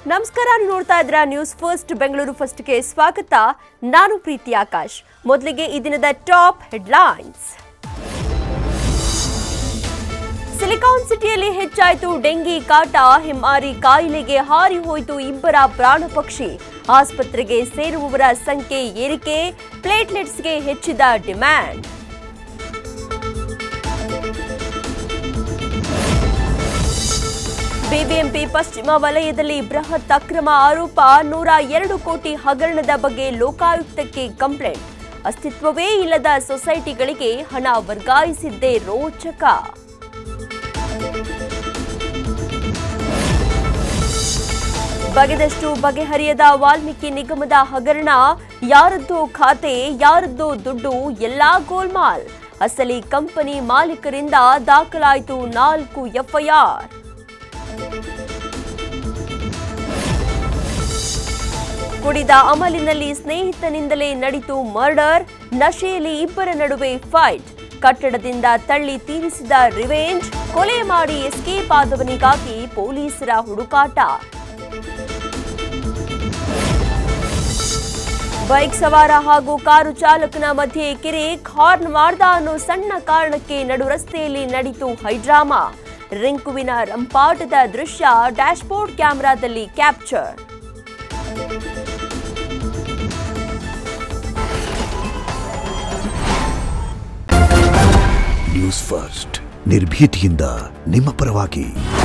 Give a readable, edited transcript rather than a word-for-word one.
ನಮಸ್ಕಾರ, ನೀವು ನೋಡ್ತಾ ಇದ್ದೀರಾ ನ್ಯೂಸ್ ಫಸ್ಟ್ ಬೆಂಗಳೂರು ಫಸ್ಟ್ಗೆ ಸ್ವಾಗತ. ನಾನು ಪ್ರೀತಿ ಆಕಾಶ್. ಮೊದಲಿಗೆ ಈ ದಿನದ ಟಾಪ್ ಹೆಡ್ಲೈನ್ಸ್. ಸಿಲಿಕಾನ್ ಸಿಟಿಯಲ್ಲಿ ಹೆಚ್ಚಾಯಿತು ಡೆಂಗಿ ಕಾಟ. ಹೆಮ್ಮಾರಿ ಕಾಯಿಲೆಗೆ ಹಾರಿ ಹೋಯಿತು ಇಬ್ಬರ ಪ್ರಾಣ ಪಕ್ಷಿ. ಆಸ್ಪತ್ರೆಗೆ ಸೇರುವವರ ಸಂಖ್ಯೆ ಏರಿಕೆ. ಪ್ಲೇಟ್ಲೆಟ್ಸ್ಗೆ ಹೆಚ್ಚಿದ ಡಿಮ್ಯಾಂಡ್. ಬಿಬಿಎಂಪಿ ಪಶ್ಚಿಮ ವಲಯದಲ್ಲಿ ಬೃಹತ್ ಅಕ್ರಮ ಆರೋಪ. 102 ಕೋಟಿ ಹಗರಣದ ಬಗ್ಗೆ ಲೋಕಾಯುಕ್ತಕ್ಕೆ ಕಂಪ್ಲೇಂಟ್. ಅಸ್ತಿತ್ವವೇ ಇಲ್ಲದ ಸೊಸೈಟಿಗಳಿಗೆ ಹಣ ವರ್ಗಾಯಿಸಿದ್ದೇ ರೋಚಕ. ಬಗೆದಷ್ಟು ಬಗೆಹರಿಯದ ವಾಲ್ಮೀಕಿ ನಿಗಮದ ಹಗರಣ. ಯಾರದ್ದೋ ಖಾತೆ, ಯಾರದ್ದೋ ದುಡ್ಡು, ಎಲ್ಲಾ ಗೋಲ್ಮಾಲ್. ಅಸಲಿ ಕಂಪನಿ ಮಾಲೀಕರಿಂದ ದಾಖಲಾಯಿತು 4 ಎಫ್ಐಆರ್. ಕುಡಿದ ಅಮಲಿನಲ್ಲಿ ಸ್ನೇಹಿತನಿಂದಲೇ ನಡೆಯಿತು ಮರ್ಡರ್. ನಶೆಯಲ್ಲಿ ಇಬ್ಬರ ನಡುವೆ ಫೈಟ್. ಕಟ್ಟಡದಿಂದ ತಳ್ಳಿ ತೀರಿಸಿದ ರಿವೆಂಜ್. ಕೊಲೆ ಮಾಡಿ ಎಸ್ಕೇಪ್ ಆದವನಿಗಾಗಿ ಪೊಲೀಸರ ಹುಡುಕಾಟ. ಬೈಕ್ ಸವಾರ ಹಾಗೂ ಕಾರು ಚಾಲಕನ ಮಧ್ಯೆ ಕಿರಿಕ್. ಹಾರ್ನ್ ಮಾಡ್ದ ಅನ್ನೋ ಸಣ್ಣ ಕಾರಣಕ್ಕೆ ನಡು ರಸ್ತೆಯಲ್ಲಿ ನಡೆಯಿತು ಹೈಡ್ರಾಮಾ. ರಿಂಕುವಿನ ರಂಪಾಟದ ದೃಶ್ಯ ಡ್ಯಾಶ್ಬೋರ್ಡ್ ಕ್ಯಾಮೆರಾದಲ್ಲಿ ಕ್ಯಾಪ್ಚರ್. ನ್ಯೂಸ್ ಫಸ್ಟ್, ನಿರ್ಭೀತಿಯಿಂದ ನಿಮ್ಮ ಪರವಾಗಿ.